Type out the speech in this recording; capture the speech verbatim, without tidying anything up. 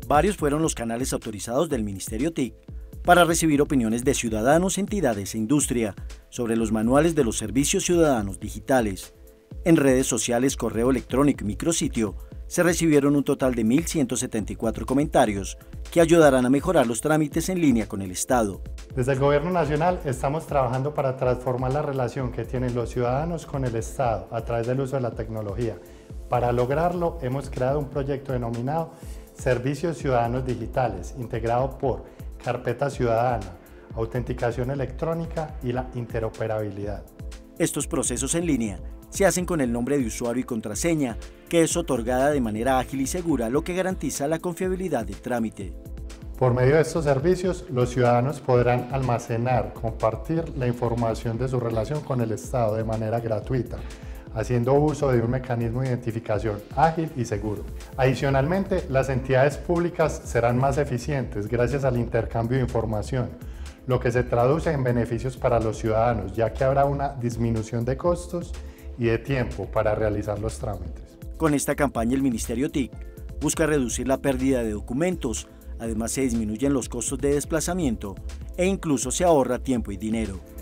Varios fueron los canales autorizados del Ministerio T I C para recibir opiniones de ciudadanos, entidades e industria sobre los manuales de los servicios ciudadanos digitales. En redes sociales, correo electrónico y micrositio se recibieron un total de mil ciento setenta y cuatro comentarios que ayudarán a mejorar los trámites en línea con el Estado. Desde el Gobierno Nacional estamos trabajando para transformar la relación que tienen los ciudadanos con el Estado a través del uso de la tecnología. Para lograrlo hemos creado un proyecto denominado Servicios Ciudadanos Digitales, integrado por Carpeta Ciudadana, autenticación electrónica y la interoperabilidad. Estos procesos en línea se hacen con el nombre de usuario y contraseña, que es otorgada de manera ágil y segura, lo que garantiza la confiabilidad del trámite. Por medio de estos servicios, los ciudadanos podrán almacenar, compartir la información de su relación con el Estado de manera gratuita, haciendo uso de un mecanismo de identificación ágil y seguro. Adicionalmente, las entidades públicas serán más eficientes gracias al intercambio de información, lo que se traduce en beneficios para los ciudadanos, ya que habrá una disminución de costos y de tiempo para realizar los trámites. Con esta campaña, el Ministerio T I C busca reducir la pérdida de documentos, además se disminuyen los costos de desplazamiento e incluso se ahorra tiempo y dinero.